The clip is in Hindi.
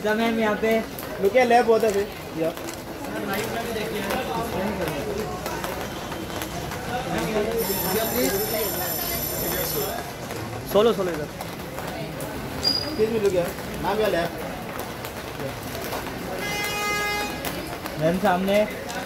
शीजा मैम यहाँ पे रुकिए, लैब बहुत है फिर सोलो इधर रुकिए। नाम क्या लैब मैम सामने